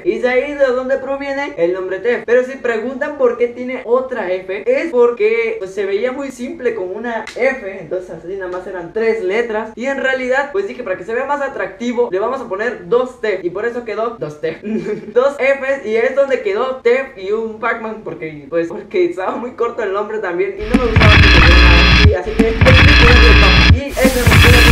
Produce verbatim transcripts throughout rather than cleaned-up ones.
y es ahí de donde proviene el nombre Tef. Pero si preguntan por qué tiene otra F, es porque pues se veía muy simple con una F, entonces así nada más eran tres letras, y en realidad pues dije, para que se vea más atractivo le vamos a poner dos Tef, y por eso quedó dos Tef. Dos Fs, y es donde quedó Tef y un Pac-Man, porque pues porque estaba muy corto el nombre también y no me gustaba que se viera nada así, así que y esa es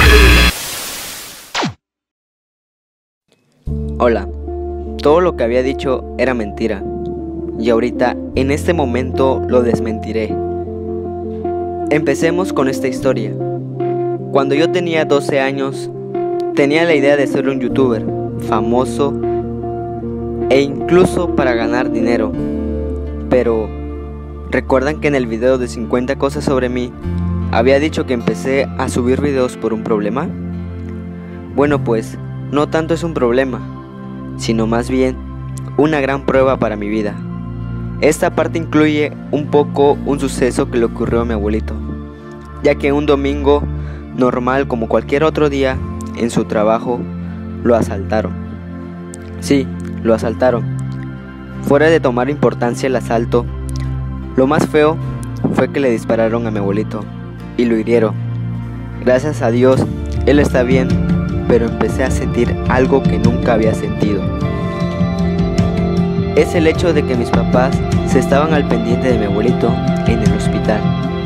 la Hola, todo lo que había dicho era mentira, y ahorita, en este momento, lo desmentiré. Empecemos con esta historia. Cuando yo tenía doce años, tenía la idea de ser un youtuber famoso e incluso para ganar dinero. Pero, ¿recuerdan que en el video de cincuenta cosas sobre mí, había dicho que empecé a subir videos por un problema? Bueno, pues, no tanto es un problema, sino más bien una gran prueba para mi vida. Esta parte incluye un poco un suceso que le ocurrió a mi abuelito, ya que un domingo normal como cualquier otro día en su trabajo lo asaltaron. Sí, lo asaltaron. Fuera de tomar importancia el asalto, lo más feo fue que le dispararon a mi abuelito y lo hirieron. Gracias a Dios, él está bien, pero empecé a sentir algo que nunca había sentido. Es el hecho de que mis papás se estaban al pendiente de mi abuelito en el hospital.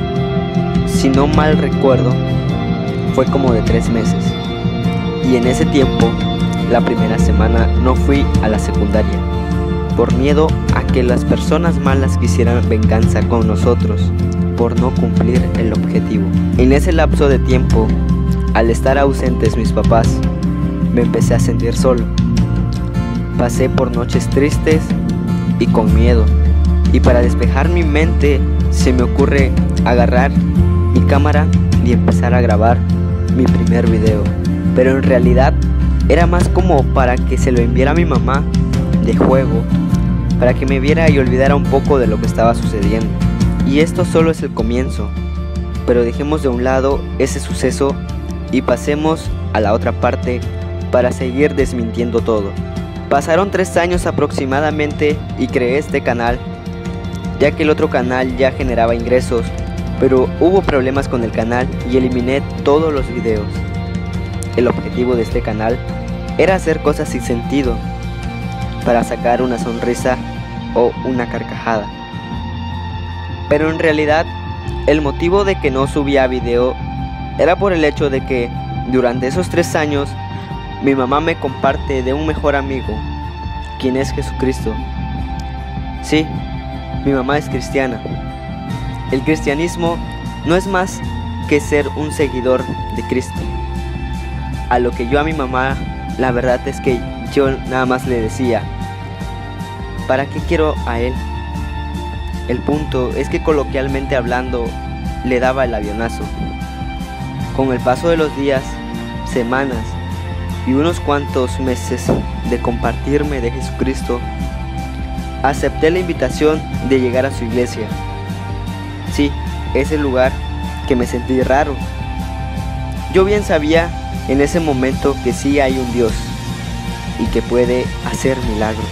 Si no mal recuerdo, fue como de tres meses. Y en ese tiempo, la primera semana no fui a la secundaria, por miedo a que las personas malas quisieran venganza con nosotros, por no cumplir el objetivo. En ese lapso de tiempo, al estar ausentes mis papás, me empecé a sentir solo. Pasé por noches tristes y con miedo, y para despejar mi mente se me ocurre agarrar mi cámara y empezar a grabar mi primer video. Pero en realidad era más como para que se lo enviara a mi mamá de juego, para que me viera y olvidara un poco de lo que estaba sucediendo. Y esto solo es el comienzo, pero dejemos de un lado ese suceso y pasemos a la otra parte para seguir desmintiendo todo. Pasaron tres años aproximadamente y creé este canal, ya que el otro canal ya generaba ingresos, pero hubo problemas con el canal y eliminé todos los videos. El objetivo de este canal era hacer cosas sin sentido, para sacar una sonrisa o una carcajada. Pero en realidad, el motivo de que no subía video era por el hecho de que durante esos tres años mi mamá me comparte de un mejor amigo, quien es Jesucristo. Sí, mi mamá es cristiana. El cristianismo no es más que ser un seguidor de Cristo. A lo que yo a mi mamá, la verdad es que yo nada más le decía, ¿para qué quiero a él? El punto es que coloquialmente hablando, le daba el avionazo. Con el paso de los días, semanas y unos cuantos meses de compartirme de Jesucristo, acepté la invitación de llegar a su iglesia. Sí, ese lugar que me sentí raro. Yo bien sabía en ese momento que sí hay un Dios y que puede hacer milagros,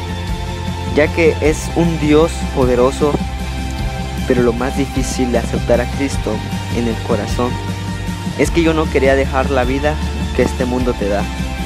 ya que es un Dios poderoso, pero lo más difícil de aceptar a Cristo en el corazón es que yo no quería dejar la vida que este mundo te da.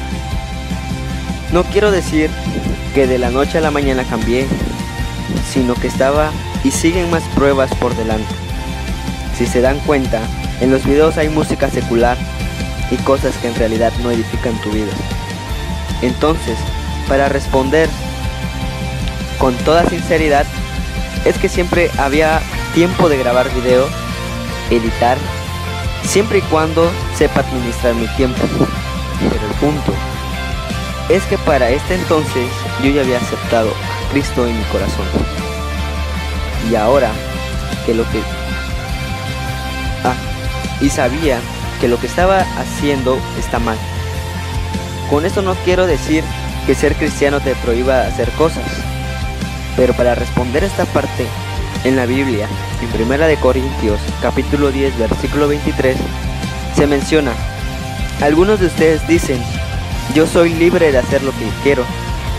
No quiero decir que de la noche a la mañana cambié, sino que estaba y siguen más pruebas por delante. Si se dan cuenta, en los videos hay música secular y cosas que en realidad no edifican tu vida. Entonces, para responder con toda sinceridad, es que siempre había tiempo de grabar video, editar, siempre y cuando sepa administrar mi tiempo. Pero el punto es que para este entonces yo ya había aceptado a Cristo en mi corazón. Y ahora que lo que... Ah, y sabía que lo que estaba haciendo está mal. Con esto no quiero decir que ser cristiano te prohíba hacer cosas, pero para responder esta parte, en la Biblia, en Primera de Corintios, capítulo diez, versículo veintitrés, se menciona: algunos de ustedes dicen, yo soy libre de hacer lo que quiero.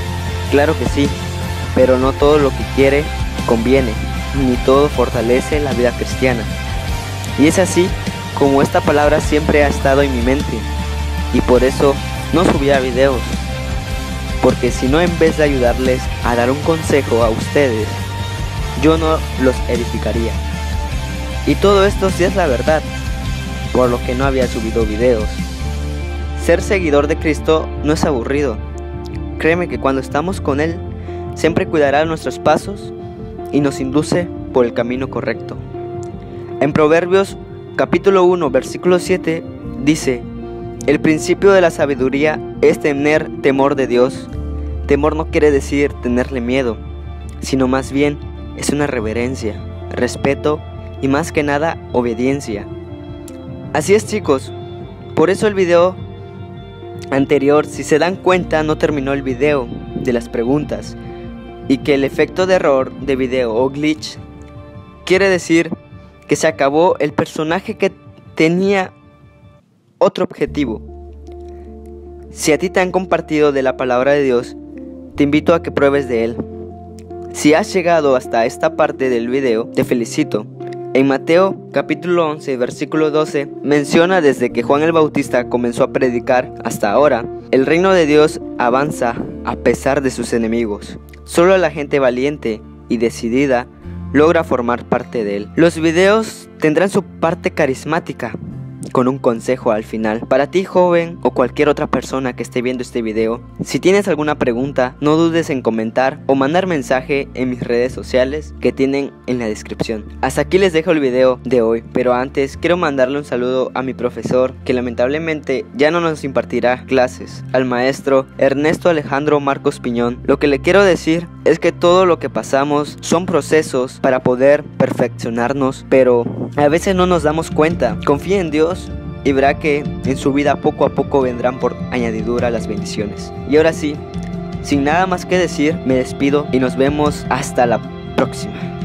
Claro que sí, pero no todo lo que quiere conviene, ni todo fortalece la vida cristiana. Y es así como esta palabra siempre ha estado en mi mente, y por eso no subía videos, porque si no, en vez de ayudarles a dar un consejo a ustedes, yo no los edificaría. Y todo esto sí es la verdad, por lo que no había subido videos. Ser seguidor de Cristo no es aburrido. Créeme que cuando estamos con Él, siempre cuidará nuestros pasos y nos induce por el camino correcto. En Proverbios capítulo uno, versículo siete, dice: el principio de la sabiduría es tener temor de Dios. Temor no quiere decir tenerle miedo, sino más bien es una reverencia, respeto y más que nada obediencia. Así es, chicos, por eso el video anterior, si se dan cuenta, no terminó el video de las preguntas, y que el efecto de error de video o glitch quiere decir que se acabó el personaje que tenía otro objetivo. Si a ti te han compartido de la palabra de Dios, te invito a que pruebes de él. Si has llegado hasta esta parte del video, te felicito. En Mateo capítulo once, versículo doce, menciona: desde que Juan el Bautista comenzó a predicar hasta ahora, el reino de Dios avanza a pesar de sus enemigos. Solo la gente valiente y decidida logra formar parte de él. Los videos tendrán su parte carismática, con un consejo al final. Para ti, joven, o cualquier otra persona que esté viendo este video, si tienes alguna pregunta, no dudes en comentar o mandar mensaje en mis redes sociales que tienen en la descripción. Hasta aquí les dejo el video de hoy, pero antes quiero mandarle un saludo a mi profesor, que lamentablemente ya no nos impartirá clases, al maestro Ernesto Alejandro Marcos Piñón. Lo que le quiero decir es que todo lo que pasamos son procesos para poder perfeccionarnos, pero a veces no nos damos cuenta. Confía en Dios y verá que en su vida poco a poco vendrán por añadidura las bendiciones. Y ahora sí, sin nada más que decir, me despido y nos vemos hasta la próxima.